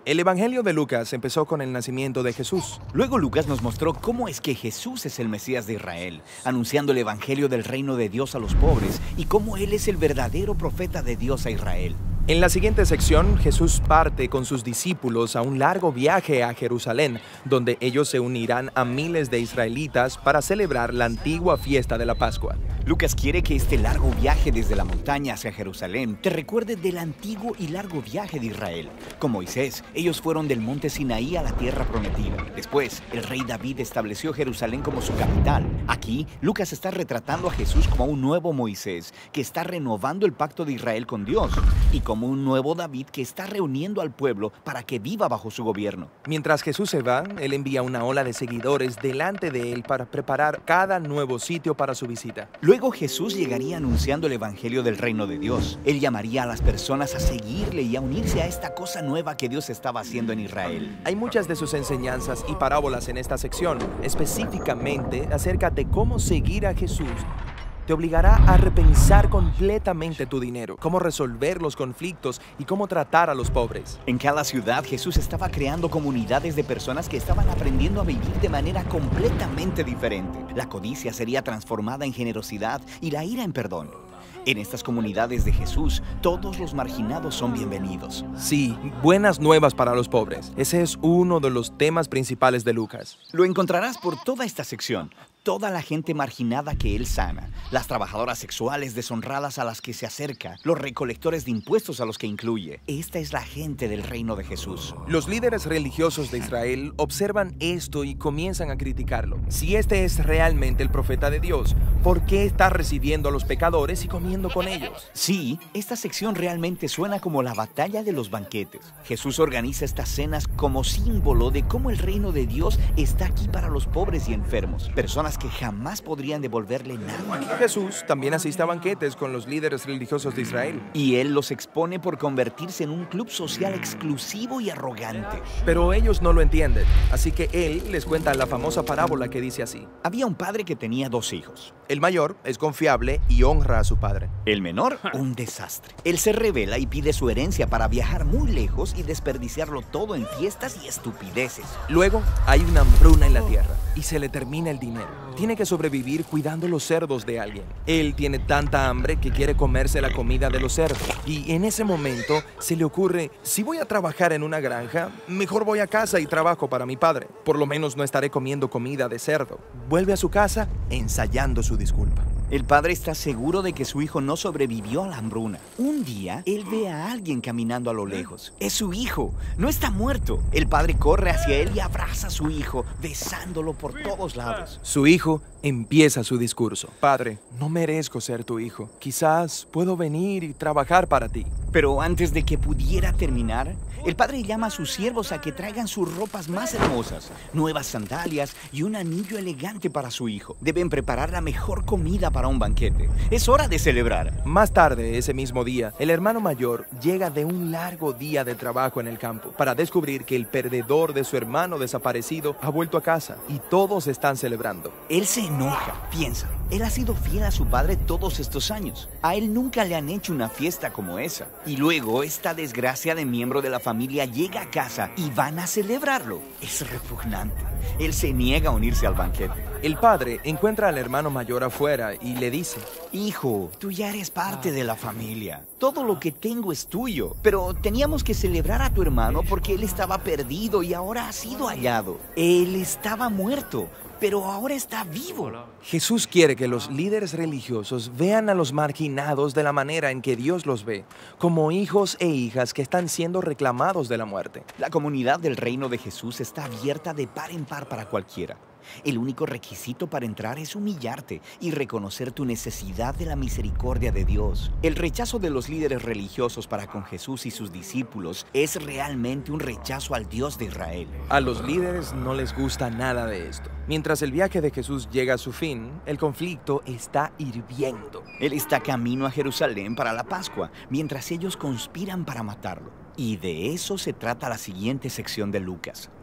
El Evangelio de Lucas empezó con el nacimiento de Jesús. Luego Lucas nos mostró cómo es que Jesús es el Mesías de Israel, anunciando el Evangelio del reino de Dios a los pobres y cómo Él es el verdadero profeta de Dios a Israel. En la siguiente sección, Jesús parte con sus discípulos a un largo viaje a Jerusalén, donde ellos se unirán a miles de israelitas para celebrar la antigua fiesta de la Pascua. Lucas quiere que este largo viaje desde la montaña hacia Jerusalén te recuerde del antiguo y largo viaje de Israel. Con Moisés, ellos fueron del monte Sinaí a la tierra prometida. Después, el rey David estableció Jerusalén como su capital. Aquí, Lucas está retratando a Jesús como un nuevo Moisés que está renovando el pacto de Israel con Dios y como un nuevo David que está reuniendo al pueblo para que viva bajo su gobierno. Mientras Jesús se va, Él envía una ola de seguidores delante de Él para preparar cada nuevo sitio para su visita. Luego Jesús llegaría anunciando el Evangelio del reino de Dios. Él llamaría a las personas a seguirle y a unirse a esta cosa nueva que Dios estaba haciendo en Israel. Hay muchas de sus enseñanzas y parábolas en esta sección, específicamente acerca de cómo seguir a Jesús. Te obligará a repensar completamente tu dinero, cómo resolver los conflictos y cómo tratar a los pobres. En cada ciudad, Jesús estaba creando comunidades de personas que estaban aprendiendo a vivir de manera completamente diferente. La codicia sería transformada en generosidad y la ira en perdón. En estas comunidades de Jesús, todos los marginados son bienvenidos. Sí, buenas nuevas para los pobres. Ese es uno de los temas principales de Lucas. Lo encontrarás por toda esta sección. Toda la gente marginada que Él sana, las trabajadoras sexuales deshonradas a las que se acerca, los recolectores de impuestos a los que incluye. Esta es la gente del reino de Jesús. Los líderes religiosos de Israel observan esto y comienzan a criticarlo. Si este es realmente el profeta de Dios, ¿por qué está recibiendo a los pecadores y comiendo con ellos? Sí, esta sección realmente suena como la batalla de los banquetes. Jesús organiza estas cenas como símbolo de cómo el reino de Dios está aquí para los pobres y enfermos, personas que jamás podrían devolverle nada. Jesús también asiste a banquetes con los líderes religiosos de Israel. Y Él los expone por convertirse en un club social exclusivo y arrogante. Pero ellos no lo entienden, así que Él les cuenta la famosa parábola que dice así. Había un padre que tenía 2 hijos. El mayor es confiable y honra a su padre. El menor, un desastre. Él se rebela y pide su herencia para viajar muy lejos y desperdiciarlo todo en fiestas y estupideces. Luego hay una hambruna en la tierra y se le termina el dinero. Tiene que sobrevivir cuidando los cerdos de alguien. Él tiene tanta hambre que quiere comerse la comida de los cerdos. Y en ese momento se le ocurre, si voy a trabajar en una granja, mejor voy a casa y trabajo para mi padre. Por lo menos no estaré comiendo comida de cerdo. Vuelve a su casa ensayando su disculpa. El padre está seguro de que su hijo no sobrevivió a la hambruna. Un día, él ve a alguien caminando a lo lejos. Es su hijo, no está muerto. El padre corre hacia él y abraza a su hijo, besándolo por todos lados. Su hijo empieza su discurso. Padre, no merezco ser tu hijo. Quizás puedo venir y trabajar para ti. Pero antes de que pudiera terminar, el padre llama a sus siervos a que traigan sus ropas más hermosas, nuevas sandalias y un anillo elegante para su hijo. Deben preparar la mejor comida para un banquete. Es hora de celebrar. Más tarde, ese mismo día, el hermano mayor llega de un largo día de trabajo en el campo para descubrir que el perdedor de su hermano desaparecido ha vuelto a casa y todos están celebrando. Él se enoja, piensa. Él ha sido fiel a su padre todos estos años. A él nunca le han hecho una fiesta como esa. Y luego, esta desgracia de miembro de la familia llega a casa y van a celebrarlo. Es repugnante. Él se niega a unirse al banquete. El padre encuentra al hermano mayor afuera y le dice: Hijo, tú ya eres parte de la familia. Todo lo que tengo es tuyo. Pero teníamos que celebrar a tu hermano porque él estaba perdido y ahora ha sido hallado. Él estaba muerto, pero ahora está vivo. Jesús quiere que los líderes religiosos vean a los marginados de la manera en que Dios los ve, como hijos e hijas que están siendo reclamados de la muerte. La comunidad del reino de Jesús está abierta de par en par para cualquiera. El único requisito para entrar es humillarte y reconocer tu necesidad de la misericordia de Dios. El rechazo de los líderes religiosos para con Jesús y sus discípulos es realmente un rechazo al Dios de Israel. A los líderes no les gusta nada de esto. Mientras el viaje de Jesús llega a su fin, el conflicto está hirviendo. Él está camino a Jerusalén para la Pascua, mientras ellos conspiran para matarlo. Y de eso se trata la siguiente sección de Lucas.